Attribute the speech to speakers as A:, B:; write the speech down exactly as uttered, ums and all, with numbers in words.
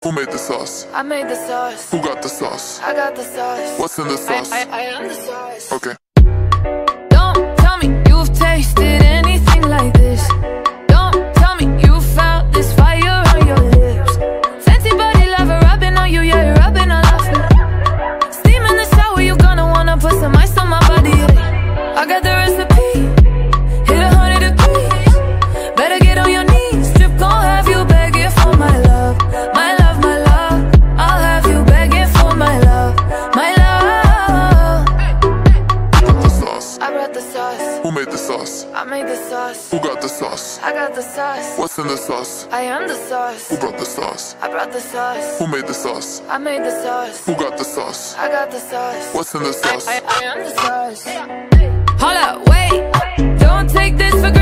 A: Who made the sauce?
B: I made the sauce.
A: Who got the sauce?
B: I got the sauce.
A: What's in the sauce?
B: I, I, I am the sauce.
A: Okay.
B: Don't tell me you've tasted anything like this. Don't tell me you found this fire on your lips. Fancy body lover rubbing on you, yeah, you're rubbing all off me. Steam in the shower, you gonna wanna put some ice on my body. Yeah. I got the recipe. Hit a hundred degrees. Better get on your knees. Strip gon' have you begging for my love. My love, my love. I'll have you begging for my love. My love.
A: Got the sauce.
B: I brought the sauce.
A: Who made the sauce?
B: I made the sauce.
A: Who got the sauce?
B: I got the sauce.
A: What's in the sauce?
B: I am the sauce.
A: Who brought the sauce?
B: I brought the sauce.
A: Who made the sauce?
B: I made the sauce.
A: Who got the sauce?
B: I got the sauce.
A: What's in the sauce?
B: I, I, I am the sauce. Hold up, wait. Don't take this for